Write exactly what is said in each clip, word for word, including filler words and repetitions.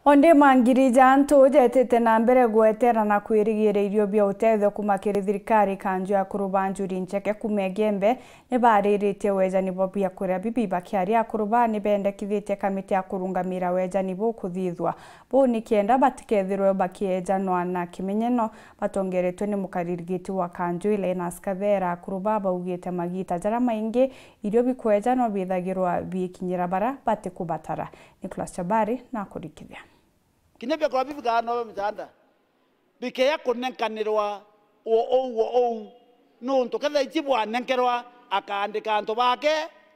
Onde mangiri janto jetete na mbere gwetera na kwirigire irio bya utethio kumakiri thirikari kanju ya kurubanjuri ncheke kumegembe ne baririte wejani bo bya kuria bibi bakiari ya kurubani bendekithite kamiti ya kurungamira wejani bo kuthithwa bo ni kienda batikethirwe bakiejanwa na kimenyeno batongeretwe ni mukaririgiti wa kanju ile na skavera kurubaba ugite magita jara maingi irio bikwejanwa bithagirwa bikinyira bara batikubatara. Nicholas Chabari na kurikithia kinyabya kwa bibi kana mtanda bikeya kunenkanirwa o o o no nto kada ichibwa nenkerwa akaandika anto bake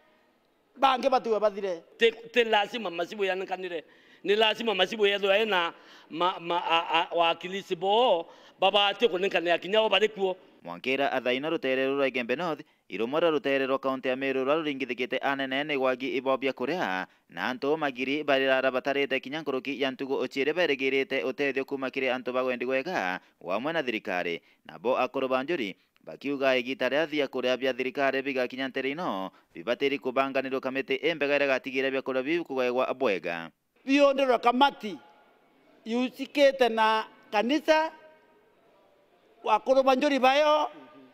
bange batuwe bathire te, te lazima masibu yanenkanire ni lazima masibu yetho ena ma, ma wakilisi bo baba te kunenkanira kinyao barikuo Mwankira athaina rutere rura Igembe North irumora rutere rwa kaunti ya Meru rurringithikite anene gwagi ibobia kuria na anto magiri barira batarite kinyankuruki yantugo ochire beregirite utethio kuma kiri anto bagwendi gwega wamwe na thirikari nabo akurubanjuri bakiuga igitare athia kuria bya thirikari bigakinyantere ino bibatiri kubanganirwo kamiti embegere gatigire bya kuria biu kugegwa abwega biondero kamati yusikete na kanisa wakurubanjuri bayo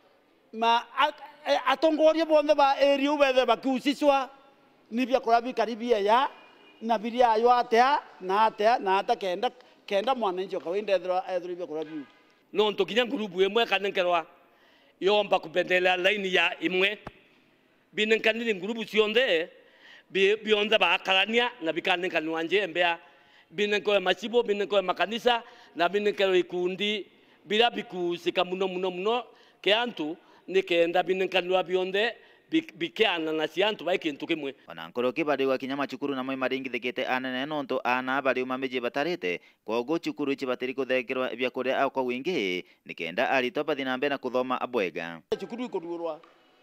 ma atongoria bonde ba eri ubethe bakiusiswa nibya kurabi karibia ya na biria ayo atea na atea na ata kenda kenda mwananchi kawaida ethro ethro bya kurabi no ntokinya grupu emwe kanenkerwa yomba kupendela line ya imwe binenkanire grupu sionde bionda bakarania na bikanenkanwa njembea binenko masibo binenko makanisa na binenko ikundi bila bikusika muno muno muno ke antu ni kenda binenkanwa bionde bikiana na siantu baikintu kimwe onankoroki bari wa kinyama chukuru na moi maringithikite anene nonto ana bari umameje batarite kogo chukuru chibatiri kuthekirwa bya kuria akwa wingi ni kenda arito bathina mbe na kuthoma abwega chukuru ikururwa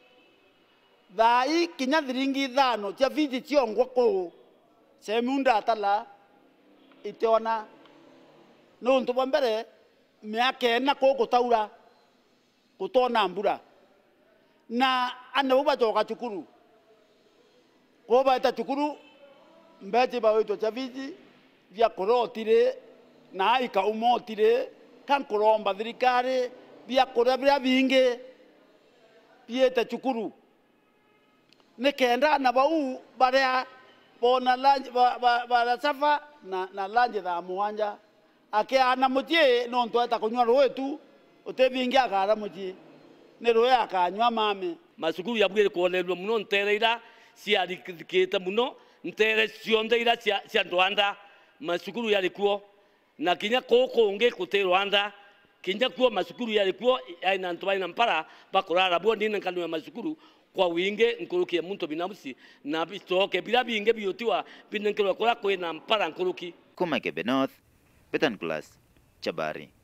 thai kinya thiringi thano cia viji ciongwa ko semunda atala itiona no ntu bambere miaka ena ko gutaura gutona mbura na ana uba toka chukuru ko baita chukuru mbete ba wito chaviji vya korotire na ika umotire kan koromba thirikari vya korabira binge pieta chukuru ne kenda na bau barea bona lanje ba ba safa na na lanje da muanja ake ana mutie no nto eta kunywa roetu utebingi akara mutie ne roe akanywa mame masukuru yabwire kuonelwa muno ntereira cia dikita muno ntere ciondeira cia cia Rwanda masukuru yalikuo na kinya koko nge kute Rwanda kinya kuo masukuru yalikuo aina ntobaina mpara bakorara bondi nkanwa masukuru kwa winge nkuruki muntu binamusi na bistoke bila binge biotiwa binenkelwa kora kwena mpara nkuruki kuma Igembe North Peter Nicholas Chabari.